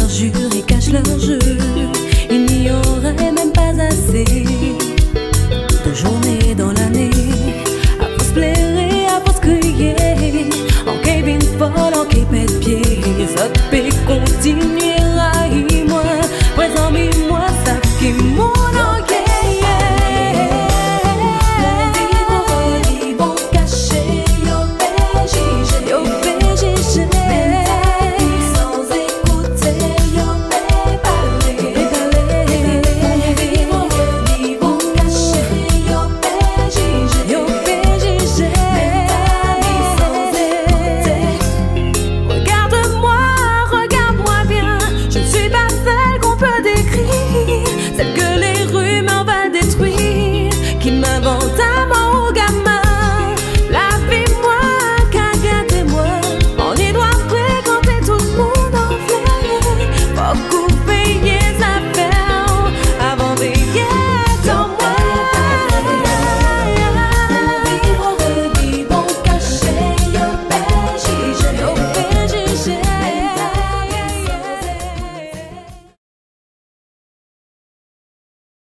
perjurent et cachent leur jeu. Il n'y aurait même pas assez de journées dans l'année à faut se plaire, à faut se crier. En cabine folle, en képet pied, ça peut continuer.